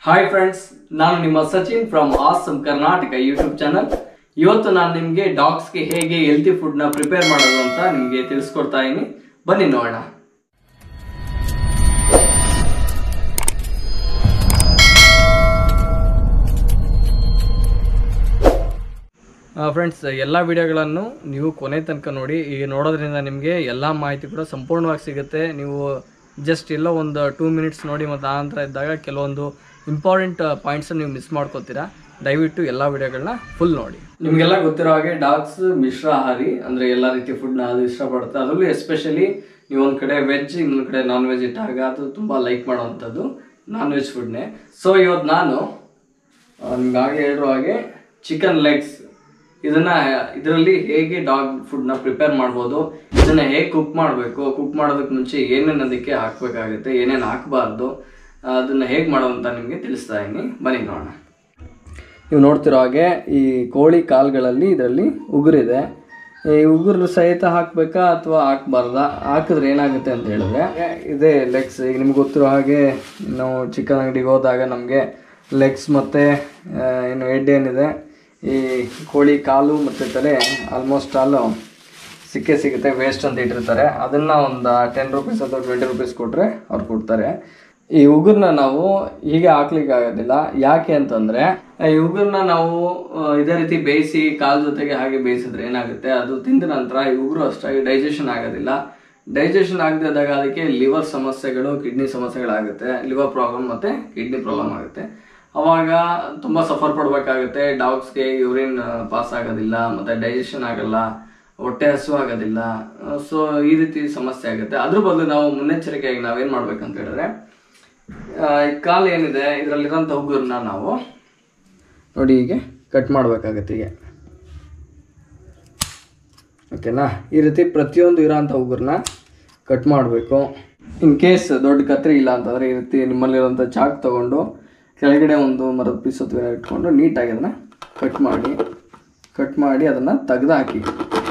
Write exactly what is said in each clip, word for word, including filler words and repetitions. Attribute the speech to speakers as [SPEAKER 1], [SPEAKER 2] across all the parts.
[SPEAKER 1] Hi friends, ನಾನು ನಿಮ್ಮ Sachin from awesome Karnataka YouTube channel. ಇವತ್ತು ನಾನು ನಿಮಗೆ ಡಾಗ್ಸ್ಗೆ ಹೇಗೆ ಹೆಲ್ತಿ ಫುಡ್ನ ಪ್ರಿಪೇರ್ ಮಾಡೋದು ಅಂತ ನಿಮಗೆ ತಿಳಿಸ್ಕೊಡ್ತಾ ಇದ್ದೀನಿ. ಬನ್ನಿ ನೋಡೋಣ. ಫ್ರೆಂಡ್ಸ್, ಎಲ್ಲ ವಿಡಿಯೋಗಳನ್ನು ನೀವು ಕೊನೆ ತನಕ ನೋಡಿ. ಈಗ ನೋಡೋದ್ರಿಂದ ನಿಮಗೆ ಎಲ್ಲ ಮಾಹಿತಿ ಕೂಡ ಸಂಪೂರ್ಣವಾಗಿ ಸಿಗುತ್ತೆ. ನೀವು ಜಸ್ಟ್ ಎಲ್ಲೋ ಒಂದು ಟೂ ಮಿನಿಟ್ಸ್ ನೋಡಿ ಮತ್ತು ಆ ನಂತರ ಇದ್ದಾಗ ಕೆಲವೊಂದು ಇಂಪಾರ್ಟೆಂಟ್ ಪಾಯಿಂಟ್ಸ್ ನೀವು ಮಿಸ್ ಮಾಡ್ಕೋತೀರಾ. ದಯವಿಟ್ಟು ಎಲ್ಲ ವಿಡಿಯೋಗಳನ್ನ ಫುಲ್ ನೋಡಿ. ನಿಮಗೆಲ್ಲ ಗೊತ್ತಿರೋ ಹಾಗೆ ಡಾಗ್ಸ್ ಮಿಶ್ರಾಹಾರಿ, ಅಂದರೆ ಎಲ್ಲ ರೀತಿಯ ಫುಡ್ನ ಅದು ಇಷ್ಟಪಡುತ್ತೆ. ಅದರಲ್ಲೂ ಎಸ್ಪೆಷಲಿ ನೀವು ಒಂದು ಕಡೆ ವೆಜ್, ಇನ್ನೊಂದು ಕಡೆ ನಾನ್ ವೆಜ್ ಇಟ್ಟಾಗ ಅದು ತುಂಬ ಲೈಕ್ ಮಾಡೋವಂಥದ್ದು ನಾನ್ ವೆಜ್ ಫುಡ್ನೇ. ಸೊ ಇವತ್ತು ನಾನು ನಿಮ್ಗೆ ಹಾಗೆ ಹೇಳಿರೋ ಹಾಗೆ ಚಿಕನ್ ಲೆಗ್ಸ್, ಇದನ್ನ ಇದರಲ್ಲಿ ಹೇಗೆ ಡಾಗ್ ಫುಡ್ನ ಪ್ರಿಪೇರ್ ಮಾಡ್ಬೋದು, ಇದನ್ನ ಹೇಗೆ ಕುಕ್ ಮಾಡಬೇಕು, ಕುಕ್ ಮಾಡೋದಕ್ಕೆ ಮುಂಚೆ ಏನೇನು ಅದಕ್ಕೆ ಹಾಕಬೇಕಾಗುತ್ತೆ, ಏನೇನು ಹಾಕಬಾರ್ದು, ಅದನ್ನ ಹೇಗೆ ಮಾಡೋದಂತ ನಿಮಗೆ ತಿಳಿಸ್ತಾ ಇದ್ದೀನಿ. ಬನ್ನಿ ನೋಡೋಣ. ನೀವು ನೋಡ್ತಿರೋ ಹಾಗೆ ಈ ಕೋಳಿ ಕಾಲುಗಳಲ್ಲಿ ಇದರಲ್ಲಿ ಉಗುರಿದೆ. ಈ ಉಗುರು ಸಹಿತ ಹಾಕಬೇಕಾ ಅಥವಾ ಹಾಕಬಾರ್ದಾ, ಹಾಕಿದ್ರೆ ಏನಾಗುತ್ತೆ ಅಂತ ಹೇಳಿದ್ರೆ ಇದೇ ಲೆಗ್ಸ್. ಈಗ ನಿಮ್ಗೆ ಗೊತ್ತಿರೋ ಹಾಗೆ ನಾವು ಚಿಕನ್ ಅಂಗಡಿಗೆ ಹೋದಾಗ ನಮಗೆ ಲೆಗ್ಸ್ ಮತ್ತು ಏನು ಹೆಡ್ ಏನಿದೆ, ಈ ಕೋಳಿ ಕಾಲು ಮತ್ತು ತಲೆ ಆಲ್ಮೋಸ್ಟ್ ಆಲು ಸಿಕ್ಕೇ ಸಿಗುತ್ತೆ. ವೇಸ್ಟ್ ಅಂತ ಇಟ್ಟಿರ್ತಾರೆ. ಅದನ್ನು ಒಂದು ಟೆನ್ ರುಪೀಸ್ ಅಥವಾ ಟ್ವೆಂಟಿ ರುಪೀಸ್ ಕೊಟ್ಟರೆ ಅವ್ರು ಕೊಡ್ತಾರೆ. ಈ ಉಗುರನ್ನ ನಾವು ಹೀಗೆ ಹಾಕ್ಲಿಕ್ಕೆ ಆಗೋದಿಲ್ಲ. ಯಾಕೆ ಅಂತಂದರೆ ಈ ಉಗುರನ್ನ ನಾವು ಇದೇ ರೀತಿ ಬೇಯಿಸಿ ಕಾಲು ಜೊತೆಗೆ ಹಾಗೆ ಬೇಯಿಸಿದ್ರೆ ಏನಾಗುತ್ತೆ, ಅದು ತಿಂದ ನಂತರ ಈ ಉಗುರು ಅಷ್ಟಾಗಿ ಡೈಜೆಷನ್ ಆಗೋದಿಲ್ಲ. ಡೈಜೆಷನ್ ಆಗದೆ ಇದ್ದಾಗ ಅದಕ್ಕೆ ಲಿವರ್ ಸಮಸ್ಯೆಗಳು, ಕಿಡ್ನಿ ಸಮಸ್ಯೆಗಳಾಗುತ್ತೆ. ಲಿವರ್ ಪ್ರಾಬ್ಲಮ್ ಮತ್ತು ಕಿಡ್ನಿ ಪ್ರಾಬ್ಲಮ್ ಆಗುತ್ತೆ. ಅವಾಗ ತುಂಬ ಸಫರ್ ಪಡಬೇಕಾಗುತ್ತೆ. ಡಾಗ್ಸ್ಗೆ ಯೂರಿನ್ ಪಾಸ್ ಆಗೋದಿಲ್ಲ ಮತ್ತು ಡೈಜೆಷನ್ ಆಗಲ್ಲ, ಹೊಟ್ಟೆ ಹಸು ಆಗೋದಿಲ್ಲ. ಸೊ ಈ ರೀತಿ ಸಮಸ್ಯೆ ಆಗುತ್ತೆ. ಅದ್ರ ಬದಲು ನಾವು ಮುನ್ನೆಚ್ಚರಿಕೆಯಾಗಿ ನಾವೇನು ಮಾಡ್ಬೇಕಂತ ಹೇಳಿದ್ರೆ, ಈ ಕಾಲು ಏನಿದೆ ಇದರಲ್ಲಿರೋಂಥ ಉಗುರನ್ನ ನಾವು ನೋಡಿ ಹೀಗೆ ಕಟ್ ಮಾಡಬೇಕಾಗತ್ತೆ. ಹೀಗೆ ಓಕೆನಾ. ಈ ರೀತಿ ಪ್ರತಿಯೊಂದು ಇರೋಂಥ ಉಗುರನ್ನ ಕಟ್ ಮಾಡಬೇಕು. ಇನ್ ಕೇಸ್ ದೊಡ್ಡ ಕತ್ರಿ ಇಲ್ಲ ಅಂತಂದರೆ ಈ ರೀತಿ ನಿಮ್ಮಲ್ಲಿರೋಂಥ ಚಾಕ್ ತೊಗೊಂಡು ಕೆಳಗಡೆ ಒಂದು ಮರದ ಪೀಸ್ ಅಥವಾ ಇಟ್ಕೊಂಡು ನೀಟಾಗಿ ಅದನ್ನು ಕಟ್ ಮಾಡಿ ಕಟ್ ಮಾಡಿ ಅದನ್ನು ತೆಗ್ದು ಹಾಕಿ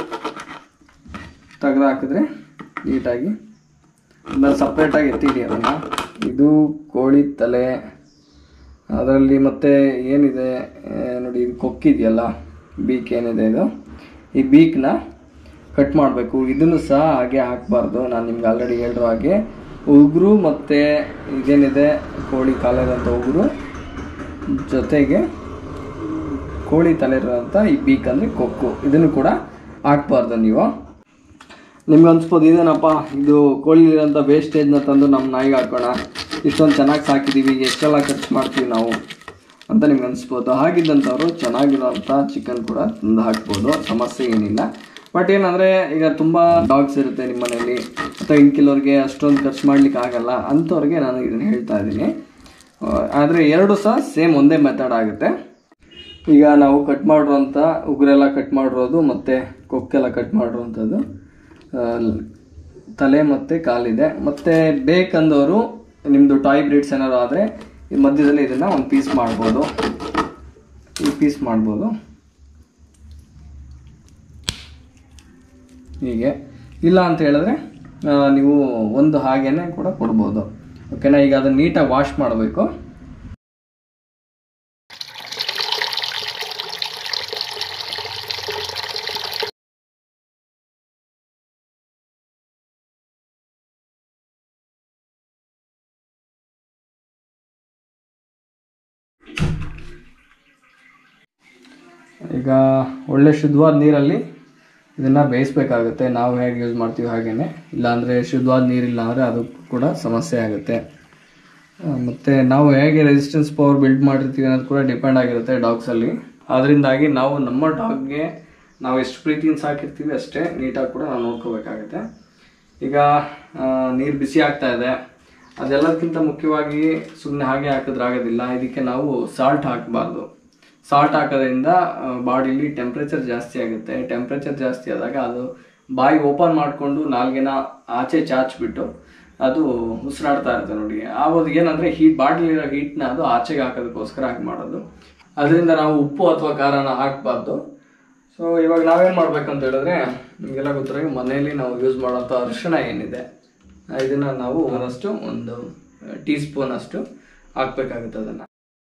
[SPEAKER 1] ತೆಗ್ದು ಹಾಕಿದ್ರೆ ನೀಟಾಗಿ ಅದನ್ನು ಸಪ್ರೇಟಾಗಿ ಎತ್ತಿಡಿ. ಅದನ್ನು ಇದು ಕೋಳಿ ತಲೆ, ಅದರಲ್ಲಿ ಮತ್ತೆ ಏನಿದೆ ನೋಡಿ, ಇದು ಕೊಕ್ಕಿದೆಯಲ್ಲ, ಬೀಕ್ ಏನಿದೆ, ಇದು ಈ ಬೀಕ್ನ ಕಟ್ ಮಾಡಬೇಕು. ಇದನ್ನು ಸಹ ಹಾಗೆ ಹಾಕಬಾರ್ದು. ನಾನು ನಿಮ್ಗೆ ಆಲ್ರೆಡಿ ಹೇಳಿರೋ ಹಾಗೆ ಉಗುರು ಮತ್ತು ಇದೇನಿದೆ ಕೋಳಿ ಕಾಲಿರೋಂಥ ಉಗುರು ಜೊತೆಗೆ ಕೋಳಿ ತಲೆ ಇರೋಂಥ ಈ ಬೀಕ್ ಅಂದರೆ ಕೊಕ್ಕು, ಇದನ್ನು ಕೂಡ ಹಾಕ್ಬಾರ್ದು. ನೀವು ನಿಮ್ಗೆ ಅನ್ಸ್ಬೋದು, ಇದೇನಪ್ಪ ಇದು ಕೋಳಿಲಿರೋಂಥ ವೇಸ್ಟೇಜ್ನ ತಂದು ನಮ್ಮ ನಾಯಿಗೆ ಹಾಕೋಣ, ಇಷ್ಟೊಂದು ಚೆನ್ನಾಗಿ ಸಾಕಿದ್ದೀವಿ, ಎಷ್ಟೆಲ್ಲ ಖರ್ಚು ಮಾಡ್ತೀವಿ ನಾವು ಅಂತ ನಿಮ್ಗೆ ಅನಿಸ್ಬೋದು. ಹಾಗಿದ್ದಂಥವ್ರು ಚೆನ್ನಾಗಿರೋಂಥ ಚಿಕನ್ ಕೂಡ ತಂದು ಹಾಕ್ಬೋದು, ಸಮಸ್ಯೆ ಏನಿಲ್ಲ. ಬಟ್ ಏನಂದರೆ ಈಗ ತುಂಬ ಡಾಗ್ಸ್ ಇರುತ್ತೆ ನಿಮ್ಮ ಮನೆಯಲ್ಲಿ, ಅಥವಾ ಇನ್ನು ಕೆಲವ್ರಿಗೆ ಅಷ್ಟೊಂದು ಖರ್ಚು ಮಾಡ್ಲಿಕ್ಕೆ ಆಗಲ್ಲ, ಅಂಥವ್ರಿಗೆ ನಾನು ಇದನ್ನು ಹೇಳ್ತಾ ಇದ್ದೀನಿ. ಆದರೆ ಎರಡು ಸಹ ಸೇಮ್ ಒಂದೇ ಮೆಥಡ್ ಆಗುತ್ತೆ. ಈಗ ನಾವು ಕಟ್ ಮಾಡಿರೋಂಥ ಉಗುರೆಲ್ಲ ಕಟ್ ಮಾಡಿರೋದು ಮತ್ತು ಕೊಕ್ಕೆಲ್ಲ ಕಟ್ ಮಾಡಿರೋವಂಥದ್ದು, ತಲೆ ಮತ್ತು ಕಾಲಿದೆ. ಮತ್ತು ಬೇಕಂದವರು ನಿಮ್ಮದು ಟಾಯ್ ಬ್ರೀಡ್ಸ್ ಏನಾದ್ರು ಆದರೆ ಈ ಮಧ್ಯದಲ್ಲಿ ಇದನ್ನು ಒಂದು ಪೀಸ್ ಮಾಡ್ಬೋದು, ಈ ಪೀಸ್ ಮಾಡ್ಬೋದು ಹೀಗೆ. ಇಲ್ಲ ಅಂತ ಹೇಳಿದ್ರೆ ನೀವು ಒಂದು ಹಾಗೇನೆ ಕೂಡ ಕೊಡ್ಬೋದು. ಓಕೆನಾ. ಈಗ ಅದನ್ನು ನೀಟಾಗಿ ವಾಶ್ ಮಾಡಬೇಕು. ಈಗ ಒಳ್ಳೆ ಶುದ್ಧವಾದ ನೀರಲ್ಲಿ ಇದನ್ನು ಬೇಯಿಸ್ಬೇಕಾಗುತ್ತೆ. ನಾವು ಹೇಗೆ ಯೂಸ್ ಮಾಡ್ತೀವಿ ಹಾಗೇ. ಇಲ್ಲಾಂದರೆ ಶುದ್ಧವಾದ ನೀರಿಲ್ಲ ಅಂದರೆ ಅದು ಕೂಡ ಸಮಸ್ಯೆ ಆಗುತ್ತೆ. ಮತ್ತು ನಾವು ಹೇಗೆ ರೆಸಿಸ್ಟೆನ್ಸ್ ಪವರ್ ಬಿಲ್ಡ್ ಮಾಡಿರ್ತೀವಿ ಅನ್ನೋದು ಕೂಡ ಡಿಪೆಂಡ್ ಆಗಿರುತ್ತೆ ಡಾಗ್ಸಲ್ಲಿ. ಅದರಿಂದಾಗಿ ನಾವು ನಮ್ಮ ಡಾಗ್ಗೆ ನಾವು ಎಷ್ಟು ಪ್ರೀತಿಯಿಂದ ಸಾಕಿರ್ತೀವಿ ಅಷ್ಟೇ ನೀಟಾಗಿ ಕೂಡ ನಾವು ನೋಡ್ಕೋಬೇಕಾಗುತ್ತೆ. ಈಗ ನೀರು ಬಿಸಿ ಆಗ್ತಾ ಇದೆ. ಅದೆಲ್ಲದಕ್ಕಿಂತ ಮುಖ್ಯವಾಗಿ ಸುಮ್ಮನೆ ಹಾಗೆ ಹಾಕಿದ್ರೆ ಆಗೋದಿಲ್ಲ. ಇದಕ್ಕೆ ನಾವು ಸಾಲ್ಟ್ ಹಾಕಬಾರ್ದು. ಸಾಲ್ಟ್ ಹಾಕೋದ್ರಿಂದ ಬಾಡಿಲಿ ಟೆಂಪ್ರೇಚರ್ ಜಾಸ್ತಿ ಆಗುತ್ತೆ. ಟೆಂಪ್ರೇಚರ್ ಜಾಸ್ತಿ ಆದಾಗ ಅದು ಬಾಯಿ ಓಪನ್ ಮಾಡಿಕೊಂಡು ನಾಲ್ಗೆನ ಆಚೆ ಚಾಚಿಬಿಟ್ಟು ಅದು ಉಸಿರಾಡ್ತಾ ಇರುತ್ತೆ ನೋಡಿ. ಆವಾಗ ಏನಂದರೆ ಹೀಟ್, ಬಾಡಿಲಿರೋ ಹೀಟ್ನ ಅದು ಆಚೆಗೆ ಹಾಕೋದಕ್ಕೋಸ್ಕರ ಹಾಕಿ ಮಾಡೋದು. ಅದರಿಂದ ನಾವು ಉಪ್ಪು ಅಥವಾ ಖಾರನ ಹಾಕಬಾರ್ದು. ಸೊ ಇವಾಗ ನಾವೇನು ಮಾಡ್ಬೇಕಂತ ಹೇಳಿದ್ರೆ, ನಿಮಗೆಲ್ಲ ಗೊತ್ತಿರೋ ಮನೆಯಲ್ಲಿ ನಾವು ಯೂಸ್ ಮಾಡೋಂಥ ಅರಿಶಿಣ ಏನಿದೆ, ಇದನ್ನು ನಾವು ಅದಷ್ಟು ಒಂದು ಟೀ ಸ್ಪೂನ್ ಅಷ್ಟು ಹಾಕಬೇಕಾಗುತ್ತೆ. ಅದನ್ನು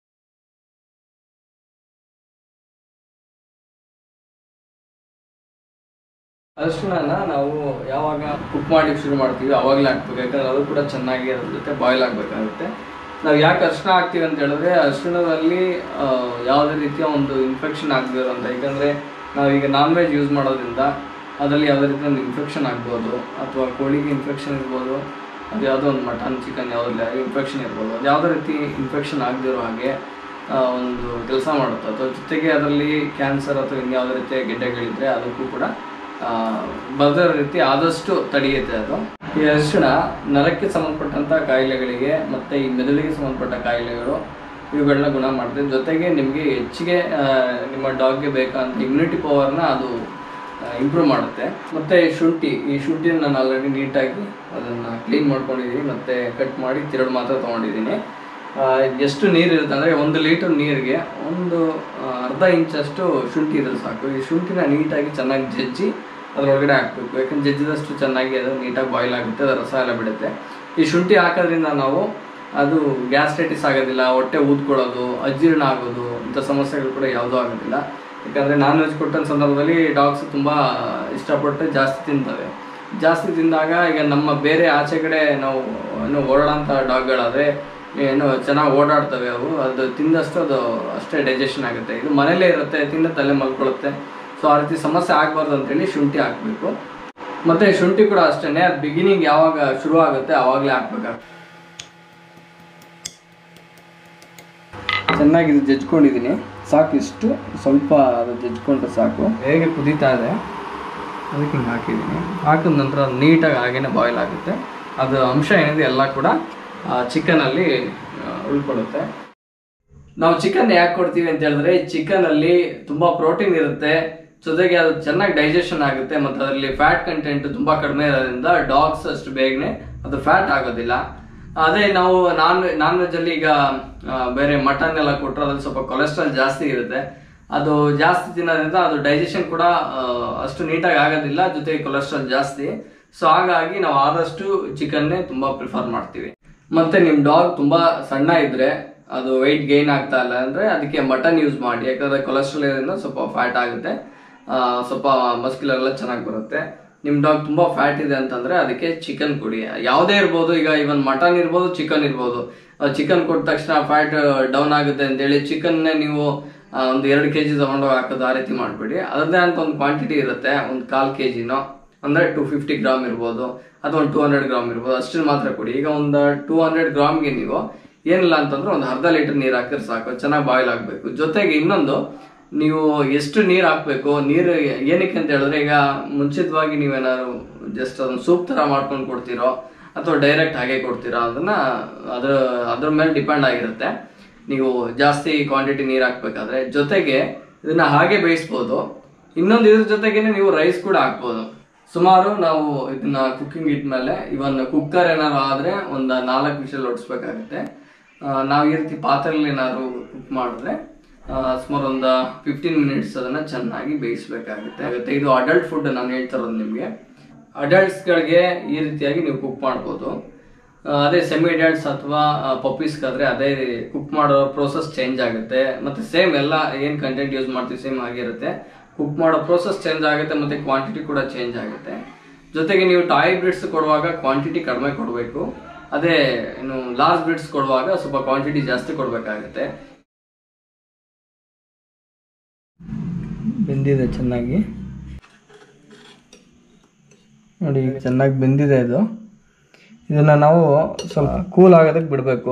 [SPEAKER 1] ಅರಿಶಿಣನ ನಾವು ಯಾವಾಗ ಕುಕ್ ಮಾಡಲಿಕ್ಕೆ ಶುರು ಮಾಡ್ತೀವಿ ಅವಾಗಲೇ ಹಾಕ್ಬೇಕು, ಯಾಕಂದರೆ ಅದು ಕೂಡ ಚೆನ್ನಾಗಿ ಅದ್ರ ಜೊತೆ ಬಾಯ್ಲ್ ಆಗಬೇಕಾಗುತ್ತೆ. ನಾವು ಯಾಕೆ ಅರಿಶಿಣ ಹಾಕ್ತೀವಿ ಅಂತ ಹೇಳಿದ್ರೆ ಅರಿಶಿಣದಲ್ಲಿ ಯಾವುದೇ ರೀತಿಯ ಒಂದು ಇನ್ಫೆಕ್ಷನ್ ಆಗದಿರೋ ಅಂತ, ಯಾಕಂದರೆ ನಾವೀಗ ನಾನ್ ವೆಜ್ ಯೂಸ್ ಮಾಡೋದ್ರಿಂದ ಅದರಲ್ಲಿ ಯಾವುದೇ ರೀತಿಯ ಒಂದು ಇನ್ಫೆಕ್ಷನ್ ಆಗ್ಬೋದು, ಅಥವಾ ಕೋಳಿಗೆ ಇನ್ಫೆಕ್ಷನ್ ಇರ್ಬೋದು, ಅದು ಯಾವುದೋ ಒಂದು ಮಟನ್ ಚಿಕನ್ ಯಾವುದಿಲ್ಲ ಇನ್ಫೆಕ್ಷನ್ ಇರ್ಬೋದು, ಅದು ಯಾವುದೇ ರೀತಿ ಇನ್ಫೆಕ್ಷನ್ ಆಗದಿರೋ ಹಾಗೆ ಒಂದು ಕೆಲಸ ಮಾಡುತ್ತೆ. ಅಥವಾ ಜೊತೆಗೆ ಅದರಲ್ಲಿ ಕ್ಯಾನ್ಸರ್ ಅಥವಾ ಇನ್ಯಾವುದೇ ರೀತಿಯ ಗೆಡ್ಡೆಗಳಿದ್ದರೆ ಅದಕ್ಕೂ ಕೂಡ ಬರದ ರೀತಿ ಆದಷ್ಟು ತಡೆಯುತ್ತೆ ಅದು. ಈ ಅರಿಶಿಣ ನರಕ್ಕೆ ಸಂಬಂಧಪಟ್ಟಂಥ ಕಾಯಿಲೆಗಳಿಗೆ ಮತ್ತು ಈ ಮೆದುಳಿಗೆ ಸಂಬಂಧಪಟ್ಟ ಕಾಯಿಲೆಗಳು ಇವುಗಳನ್ನ ಗುಣ ಮಾಡುತ್ತೆ. ಜೊತೆಗೆ ನಿಮಗೆ ಹೆಚ್ಚಿಗೆ ನಿಮ್ಮ ಡಾಗ್ಗೆ ಬೇಕಾದಂಥ ಇಮ್ಯುನಿಟಿ ಪವರ್ನ ಅದು ಇಂಪ್ರೂವ್ ಮಾಡುತ್ತೆ. ಮತ್ತು ಶುಂಠಿ, ಈ ಶುಂಠಿನ ನಾನು ಆಲ್ರೆಡಿ ನೀಟಾಗಿ ಅದನ್ನು ಕ್ಲೀನ್ ಮಾಡ್ಕೊಂಡಿದ್ದೀನಿ ಮತ್ತು ಕಟ್ ಮಾಡಿ ತಿರುಳು ಮಾತ್ರ ತೊಗೊಂಡಿದ್ದೀನಿ. ಎಷ್ಟು ನೀರು ಇರುತ್ತೆ ಅಂದರೆ ಒಂದು ಲೀಟರ್ ನೀರಿಗೆ ಒಂದು ಅರ್ಧ ಇಂಚಷ್ಟು ಶುಂಠಿ ಇದ್ರೆ ಸಾಕು. ಈ ಶುಂಠಿನ ನೀಟಾಗಿ ಚೆನ್ನಾಗಿ ಜಜ್ಜಿ ಅದರೊಳಗಡೆ ಹಾಕಬೇಕು, ಯಾಕಂದ್ರೆ ಜಜ್ಜಿದಷ್ಟು ಚೆನ್ನಾಗಿ ಅದು ನೀಟಾಗಿ ಬಾಯ್ಲ್ ಆಗುತ್ತೆ, ಅದರ ರಸ ಎಲ್ಲ ಬಿಡುತ್ತೆ. ಈ ಶುಂಠಿ ಹಾಕೋದ್ರಿಂದ ನಾವು ಅದು ಗ್ಯಾಸ್ಟ್ರೈಟಿಸ್ ಆಗೋದಿಲ್ಲ, ಹೊಟ್ಟೆ ಊದ್ಕೊಳ್ಳೋದು, ಅಜೀರ್ಣ ಆಗೋದು ಇಂಥ ಸಮಸ್ಯೆಗಳು ಕೂಡ ಯಾವುದೂ ಆಗೋದಿಲ್ಲ. ಯಾಕಂದರೆ ನಾನ್ ವೆಜ್ ಕೊಟ್ಟ ಸಂದರ್ಭದಲ್ಲಿ ಡಾಗ್ಸ್ ತುಂಬ ಇಷ್ಟಪಟ್ಟು ಜಾಸ್ತಿ ತಿಂತವೆ. ಜಾಸ್ತಿ ತಿಂದಾಗ ಈಗ ನಮ್ಮ ಬೇರೆ ಆಚೆ ಕಡೆ ನಾವು ಏನು ಓಡಾಡೋಂಥ ಡಾಗ್ಗಳಾದರೆ ಏನು ಚೆನ್ನಾಗಿ ಓಡಾಡ್ತವೆ, ಅವು ಅದು ತಿಂದಷ್ಟು ಅದು ಅಷ್ಟೇ ಡೈಜೆಷನ್ ಆಗುತ್ತೆ. ಇದು ಮನೇಲೇ ಇರುತ್ತೆ, ತಿಂದ ತಲೆ ಮಲ್ಕೊಳ್ಳುತ್ತೆ. ಸೊ ಆ ರೀತಿ ಸಮಸ್ಯೆ ಆಗಬಾರ್ದು ಅಂತೇಳಿ ಶುಂಠಿ ಹಾಕಬೇಕು. ಮತ್ತು ಶುಂಠಿ ಕೂಡ ಅಷ್ಟೇ, ಅದು ಬಿಗಿನಿಂಗ್ ಯಾವಾಗ ಶುರು ಆಗುತ್ತೆ ಆವಾಗಲೇ ಹಾಕ್ಬೇಕಾಗುತ್ತೆ. ಚೆನ್ನಾಗಿ ಇದು ಜಜ್ಕೊಂಡಿದ್ದೀನಿ, ಸಾಕು, ಇಷ್ಟು ಸ್ವಲ್ಪ ಅದು ಜಜ್ಕೊಂಡ್ರೆ ಸಾಕು. ಹೇಗೆ ಕುದೀತಾ ಇದೆ ಅದಕ್ಕೆ ಹಿಂಗೆ ಹಾಕಿದ್ದೀನಿ. ಹಾಕಿದ ನಂತರ ನೀಟಾಗಿ ಹಾಗೇನೆ ಬಾಯ್ಲ್ ಆಗುತ್ತೆ. ಅದು ಅಂಶ ಏನಿದೆ ಎಲ್ಲ ಕೂಡ ಚಿಕನಲ್ಲಿ ಉಳ್ಕೊಳ್ಳುತ್ತೆ. ನಾವು ಚಿಕನ್ ಯಾಕೆ ಕೊಡ್ತೀವಿ ಅಂತ ಹೇಳಿದ್ರೆ ಚಿಕನಲ್ಲಿ ತುಂಬ ಪ್ರೋಟೀನ್ ಇರುತ್ತೆ, ಜೊತೆಗೆ ಅದು ಚೆನ್ನಾಗಿ ಡೈಜೆಷನ್ ಆಗುತ್ತೆ, ಮತ್ತು ಅದರಲ್ಲಿ ಫ್ಯಾಟ್ ಕಂಟೆಂಟ್ ತುಂಬ ಕಡಿಮೆ ಇರೋದ್ರಿಂದ ಡಾಗ್ಸ್ ಅಷ್ಟು ಬೇಗನೆ ಅದು ಫ್ಯಾಟ್ ಆಗೋದಿಲ್ಲ. ಅದೇ ನಾವು ನಾನ್ ನಾನ್ ವೆಜ್ಜಲ್ಲಿ ಈಗ ಬೇರೆ ಮಟನ್ ಎಲ್ಲ ಕೊಟ್ಟರೆ ಅದ್ರಲ್ಲಿ ಸ್ವಲ್ಪ ಕೊಲೆಸ್ಟ್ರಾಲ್ ಜಾಸ್ತಿ ಇರುತ್ತೆ. ಅದು ಜಾಸ್ತಿ ತಿನ್ನೋದ್ರಿಂದ ಅದು ಡೈಜೆಷನ್ ಕೂಡ ಅಷ್ಟು ನೀಟಾಗಿ ಆಗೋದಿಲ್ಲ, ಜೊತೆಗೆ ಕೊಲೆಸ್ಟ್ರಾಲ್ ಜಾಸ್ತಿ. ಸೊ ಹಾಗಾಗಿ ನಾವು ಆದಷ್ಟು ಚಿಕನ್ನೇ ತುಂಬ ಪ್ರಿಫರ್ ಮಾಡ್ತೀವಿ. ಮತ್ತು ನಿಮ್ಮ ಡಾಗ್ ತುಂಬ ಸಣ್ಣ ಇದ್ದರೆ, ಅದು ವೆಯ್ಟ್ ಗೈನ್ ಆಗ್ತಾ ಇಲ್ಲ ಅಂದರೆ ಅದಕ್ಕೆ ಮಟನ್ ಯೂಸ್ ಮಾಡಿ, ಯಾಕಂದರೆ ಕೊಲೆಸ್ಟ್ರಾಲ್ ಇರೋದ್ರಿಂದ ಸ್ವಲ್ಪ ಫ್ಯಾಟ್ ಆಗುತ್ತೆ, ಸ್ವಲ್ಪ ಮಸ್ಕ್ಯುಲರ್ ಎಲ್ಲ ಚೆನ್ನಾಗಿ ಬರುತ್ತೆ. ನಿಮ್ಮ ಡಾಗ್ ತುಂಬ ಫ್ಯಾಟ್ ಇದೆ ಅಂತಂದರೆ ಅದಕ್ಕೆ ಚಿಕನ್ ಕೊಡಿ, ಯಾವುದೇ ಇರ್ಬೋದು. ಈಗ ಇವನ್ ಮಟನ್ ಇರ್ಬೋದು, ಚಿಕನ್ ಇರ್ಬೋದು. ಚಿಕನ್ ಕೊಟ್ಟ ತಕ್ಷಣ ಫ್ಯಾಟ್ ಡೌನ್ ಆಗುತ್ತೆ ಅಂತೇಳಿ ಚಿಕನ್ನೇ ನೀವು ಒಂದು ಎರಡು ಕೆ ಜಿ ತೊಗೊಂಡೋಗಿ ಹಾಕೋದು ಆ ರೀತಿ ಮಾಡಬೇಡಿ. ಅದರದ್ದೇ ಅಂತ ಒಂದು ಕ್ವಾಂಟಿಟಿ ಇರುತ್ತೆ, ಒಂದು ಕಾಲು ಕೆ ಜಿನೋ ಅಂದರೆ ಟು ಫಿಫ್ಟಿ ಗ್ರಾಮ್ ಇರ್ಬೋದು, ಅಥವಾ ಒಂದು ಟೂ ಹಂಡ್ರೆಡ್ ಗ್ರಾಮ್ ಇರ್ಬೋದು, ಅಷ್ಟನ್ನು ಮಾತ್ರ ಕೊಡಿ. ಈಗ ಒಂದು ಟೂ ಹಂಡ್ರೆಡ್ ಗ್ರಾಮ್ಗೆ ನೀವು ಏನಿಲ್ಲ ಅಂತಂದ್ರೆ ಒಂದು ಅರ್ಧ ಲೀಟರ್ ನೀರು ಹಾಕಿದ್ರೆ ಸಾಕು, ಚೆನ್ನಾಗಿ ಬಾಯ್ಲ್ ಆಗಬೇಕು. ಜೊತೆಗೆ ಇನ್ನೊಂದು, ನೀವು ಎಷ್ಟು ನೀರು ಹಾಕಬೇಕು, ನೀರು ಏನಕ್ಕೆ ಅಂತ ಹೇಳಿದ್ರೆ, ಈಗ ಮುಂಚಿತವಾಗಿ ನೀವೇನಾದ್ರು ಜಸ್ಟ್ ಅದನ್ನು ಸೂಪ್ ಥರ ಮಾಡ್ಕೊಂಡು ಕೊಡ್ತೀರೋ ಅಥವಾ ಡೈರೆಕ್ಟ್ ಹಾಗೆ ಕೊಡ್ತೀರಾ ಅದನ್ನ ಅದ್ರ ಅದ್ರ ಮೇಲೆ ಡಿಪೆಂಡ್ ಆಗಿರುತ್ತೆ. ನೀವು ಜಾಸ್ತಿ ಕ್ವಾಂಟಿಟಿ ನೀರು ಹಾಕ್ಬೇಕಾದ್ರೆ, ಜೊತೆಗೆ ಇದನ್ನ ಹಾಗೆ ಬೇಯಿಸ್ಬೋದು. ಇನ್ನೊಂದು ಇದ್ರ ಜೊತೆಗೇನೆ ನೀವು ರೈಸ್ ಕೂಡ ಹಾಕ್ಬೋದು. ಸುಮಾರು ನಾವು ಇದನ್ನ ಕುಕ್ಕಿಂಗ್ ಇಟ್ಮೇಲೆ ಇವನ್ ಕುಕ್ಕರ್ ಏನಾದ್ರು ಆದರೆ ಒಂದು ನಾಲ್ಕು ವಿಷಲ್ ಹೊಡಿಸ್ಬೇಕಾಗುತ್ತೆ. ನಾವು ಈ ರೀತಿ ಪಾತ್ರೆಯಲ್ಲಿ ಏನಾದ್ರು ಕುಕ್ ಮಾಡಿದ್ರೆ ಸುಮಾರು ಒಂದು ಫಿಫ್ಟೀನ್ ಮಿನಿಟ್ಸ್ ಅದನ್ನು ಚೆನ್ನಾಗಿ ಬೇಯಿಸ್ಬೇಕಾಗುತ್ತೆ ಆಗುತ್ತೆ. ಇದು ಅಡಲ್ಟ್ ಫುಡ್ ನಾನು ಹೇಳ್ತಾ ಇರೋದು ನಿಮಗೆ. ಅಡಲ್ಟ್ಸ್ಗಳಿಗೆ ಈ ರೀತಿಯಾಗಿ ನೀವು ಕುಕ್ ಮಾಡ್ಬೋದು. ಅದೇ ಸೆಮಿ ಅಡಲ್ಟ್ಸ್ ಅಥವಾ ಪಪ್ಪೀಸ್ಗಾದರೆ ಅದೇ ಕುಕ್ ಮಾಡೋ ಪ್ರೋಸೆಸ್ ಚೇಂಜ್ ಆಗುತ್ತೆ. ಮತ್ತು ಸೇಮ್ ಎಲ್ಲ ಏನು ಕಂಟೆಂಟ್ ಯೂಸ್ ಮಾಡ್ತೀವಿ ಸೇಮ್ ಆಗಿರುತ್ತೆ. ಕುಕ್ ಮಾಡೋ ಪ್ರೋಸೆಸ್ ಚೇಂಜ್ ಆಗುತ್ತೆ ಮತ್ತು ಕ್ವಾಂಟಿಟಿ ಕೂಡ ಚೇಂಜ್ ಆಗುತ್ತೆ. ಜೊತೆಗೆ ನೀವು ಟಾಯ್ ಬ್ರೀಡ್ಸ್ ಕೊಡುವಾಗ ಕ್ವಾಂಟಿಟಿ ಕಡಿಮೆ ಕೊಡಬೇಕು. ಅದೇ ಇನ್ನು ಲಾರ್ಜ್ ಬ್ರೀಡ್ಸ್ ಕೊಡುವಾಗ ಸ್ವಲ್ಪ ಕ್ವಾಂಟಿಟಿ ಜಾಸ್ತಿ ಕೊಡಬೇಕಾಗುತ್ತೆ. ಬೆಂದಿದೆ ಚೆನ್ನಾಗಿ ನೋಡಿ, ಚೆನ್ನಾಗಿ ಬೆಂದಿದೆ ಇದು. ಇದನ್ನು ನಾವು ಸ್ವಲ್ಪ ಕೂಲ್ ಆಗೋದಕ್ಕೆ ಬಿಡಬೇಕು.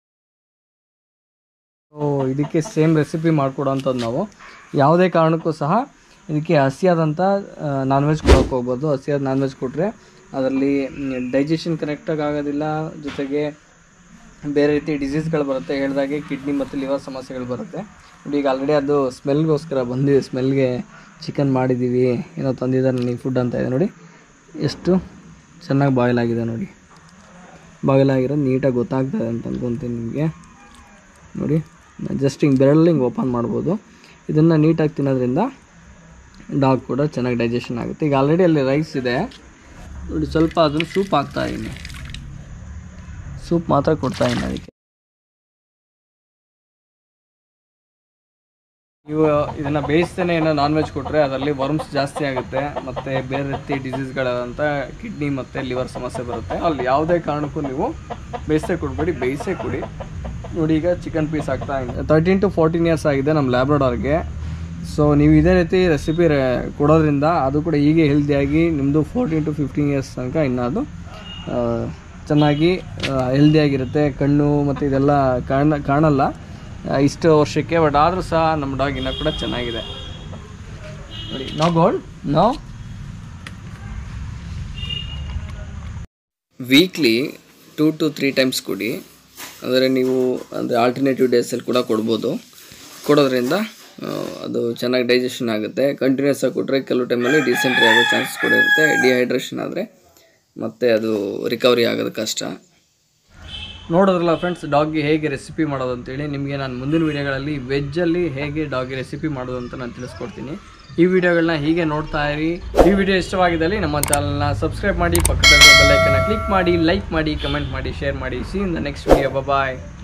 [SPEAKER 1] ಇದಕ್ಕೆ ಸೇಮ್ ರೆಸಿಪಿ ಮಾಡಿಕೊಡೋಂಥದ್ದು ನಾವು ಯಾವುದೇ ಕಾರಣಕ್ಕೂ ಸಹ ಇದಕ್ಕೆ ಹಸಿಯಾದಂಥ ನಾನ್ ವೆಜ್ ಕೊಡೋಕೆ ಹೋಗ್ಬೋದು. ಹಸಿಯಾದ ನಾನ್ ವೆಜ್ ಕೊಟ್ಟರೆ ಅದರಲ್ಲಿ ಡೈಜೆಷನ್ ಕರೆಕ್ಟಾಗಿ ಆಗೋದಿಲ್ಲ, ಜೊತೆಗೆ ಬೇರೆ ರೀತಿ ಡಿಸೀಸ್ಗಳು ಬರುತ್ತೆ. ಹೇಳಿದಾಗೆ ಕಿಡ್ನಿ ಮತ್ತು ಲಿವರ್ ಸಮಸ್ಯೆಗಳು ಬರುತ್ತೆ. ನೋಡಿ ಈಗ ಆಲ್ರೆಡಿ ಅದು ಸ್ಮೆಲ್ಗೋಸ್ಕರ ಬಂದಿದೆ, ಸ್ಮೆಲ್ಗೆ ಚಿಕನ್ ಮಾಡಿದ್ದೀವಿ ಏನೋ ತಂದಿದ್ದಾರೆ ನನಗೆ ಫುಡ್ ಅಂತ ಇದೆ. ನೋಡಿ ಎಷ್ಟು ಚೆನ್ನಾಗಿ ಬಾಯ್ಲ್ ಆಗಿದೆ ನೋಡಿ. ಬಾಯ್ಲ್ ಆಗಿರೋದು ನೀಟಾಗಿ ಗೊತ್ತಾಗ್ತದೆ ಅಂತ ಅನ್ಕೊತೀನಿ ನಿಮಗೆ. ನೋಡಿ ಜಸ್ಟ್ ಹಿಂಗೆ ಬೆರಳಲ್ಲಿ ಹಿಂಗೆ ಓಪನ್ ಮಾಡ್ಬೋದು. ಇದನ್ನು ನೀಟಾಗಿ ತಿನ್ನೋದ್ರಿಂದ ಡಾಗ್ ಕೂಡ ಚೆನ್ನಾಗಿ ಡೈಜೆಷನ್ ಆಗುತ್ತೆ. ಈಗ ಆಲ್ರೆಡಿ ಅಲ್ಲಿ ರೈಸ್ ಇದೆ ನೋಡಿ, ಸ್ವಲ್ಪ ಅದನ್ನು ಸೂಪ್ ಹಾಕ್ತಾ ಇದ್ದೀನಿ, ಸೂಪ್ ಮಾತ್ರ ಕೊಡ್ತಾ ಇದ್ದೀನಿ ಅದಕ್ಕೆ. ನೀವು ಇದನ್ನು ಬೇಯಿಸ್ತೇನೆ ಏನೋ ನಾನ್ ವೆಜ್ ಕೊಟ್ಟರೆ ಅದರಲ್ಲಿ ವರ್ಮ್ಸ್ ಜಾಸ್ತಿ ಆಗುತ್ತೆ ಮತ್ತು ಬೇರೆ ರೀತಿ ಡಿಸೀಸ್ಗಳಾದಂಥ ಕಿಡ್ನಿ ಮತ್ತು ಲಿವರ್ ಸಮಸ್ಯೆ ಬರುತ್ತೆ. ಅಲ್ಲಿ ಯಾವುದೇ ಕಾರಣಕ್ಕೂ ನೀವು ಬೇಯಿಸೇ ಕೊಡಬೇಡಿ, ಬೇಯಿಸೇ ಕೊಡಿ. ನೋಡಿ ಈಗ ಚಿಕನ್ ಪೀಸ್ ಆಗ್ತಾ ಇದೆ. ತರ್ಟೀನ್ ಟು ಫೋರ್ಟೀನ್ ಇಯರ್ಸ್ ಆಗಿದೆ ನಮ್ಮ ಲ್ಯಾಬ್ರಡಾರ್ಗೆ. ಸೊ ನೀವು ಇದೇ ರೀತಿ ರೆಸಿಪಿ ಕೊಡೋದ್ರಿಂದ ಅದು ಕೂಡ ಹೀಗೆ ಹೆಲ್ದಿಯಾಗಿ ನಿಮ್ಮದು ಫೋರ್ಟೀನ್ ಟು ಫಿಫ್ಟೀನ್ ಇಯರ್ಸ್ ತನಕ ಇನ್ನೂ ಅದು ಚೆನ್ನಾಗಿ ಹೆಲ್ದಿಯಾಗಿರುತ್ತೆ. ಕಣ್ಣು ಮತ್ತು ಇದೆಲ್ಲ ಕಾಣ ಕಾಣಲ್ಲ ಇಷ್ಟು ವರ್ಷಕ್ಕೆ. ಬಟ್ ಆದರೂ ಸಹ ನಮ್ಮ ಡಾಗ್ ಇನ್ನೂ ಕೂಡ ಚೆನ್ನಾಗಿದೆ ನೋಡಿ. No gold no. Weekly two to three times ಕೊಡಿ. ಅಂದರೆ ನೀವು ಅಂದರೆ ಆಲ್ಟರ್ನೇಟಿವ್ ಡೇಸಲ್ಲಿ ಕೂಡ ಕೊಡ್ಬೋದು. ಕೊಡೋದ್ರಿಂದ ಅದು ಚೆನ್ನಾಗಿ ಡೈಜೆಷನ್ ಆಗುತ್ತೆ. ಕಂಟಿನ್ಯೂಸ್ ಆಗಿ ಕೊಟ್ಟರೆ ಕೆಲವು ಟೈಮಲ್ಲಿ ಡಿಸೆಂಟ್ರಿ ಆಗೋ ಚಾನ್ಸಸ್ ಕೂಡ ಇರುತ್ತೆ. ಡಿಹೈಡ್ರೇಷನ್ ಆದರೆ ಮತ್ತು ಅದು ರಿಕವರಿ ಆಗೋದು ಕಷ್ಟ. ನೋಡೋದ್ರಲ್ಲ ಫ್ರೆಂಡ್ಸ್, ಡಾಗ್ಗೆ ಹೇಗೆ ರೆಸಿಪಿ ಮಾಡೋದು ಅಂತೇಳಿ. ನಿಮಗೆ ನಾನು ಮುಂದಿನ ವೀಡಿಯೋಗಳಲ್ಲಿ ವೆಜ್ಜಲ್ಲಿ ಹೇಗೆ ಡಾಗ್ಗೆ ರೆಸಿಪಿ ಮಾಡೋದು ಅಂತ ನಾನು ತಿಳಿಸ್ಕೊಡ್ತೀನಿ. ಈ ವಿಡಿಯೋಗಳನ್ನ ಹೀಗೆ ನೋಡ್ತಾ ಇರಿ. ಈ ವಿಡಿಯೋ ಇಷ್ಟವಾಗಿದ್ದಲ್ಲಿ ನಮ್ಮ ಚಾನಲ್ನ ಸಬ್ಸ್ಕ್ರೈಬ್ ಮಾಡಿ, ಪಕ್ಕದಲ್ಲಿ ಬೆಲ್ ಐಕನ್ನ ಕ್ಲಿಕ್ ಮಾಡಿ, ಲೈಕ್ ಮಾಡಿ, ಕಮೆಂಟ್ ಮಾಡಿ, ಶೇರ್ ಮಾಡಿ. See in the next video. Bye.